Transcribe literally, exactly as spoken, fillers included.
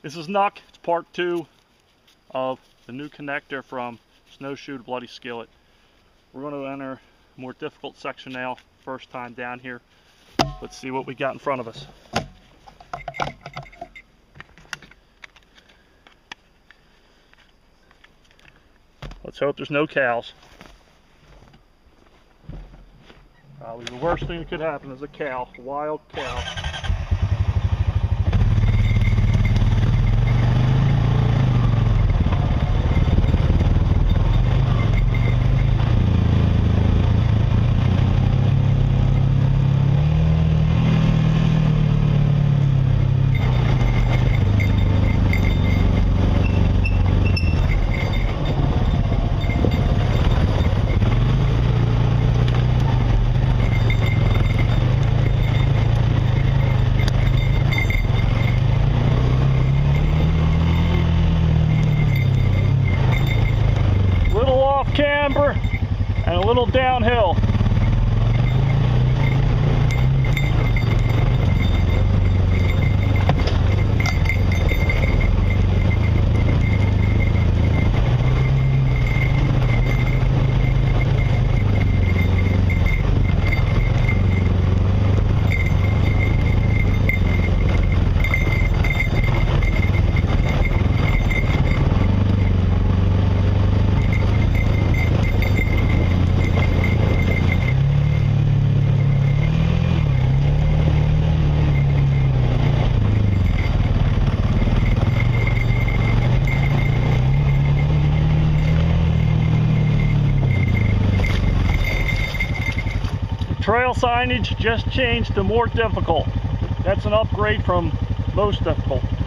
This is Nuck. It's part two of the new connector from Snowshoe to Bloody Skillet. We're going to enter a more difficult section now. First time down here. Let's see what we got in front of us. Let's hope there's no cows. Probably the worst thing that could happen is a cow, a wild cow. Camber and a little downhill. Trail signage just changed to more difficult. That's an upgrade from most difficult.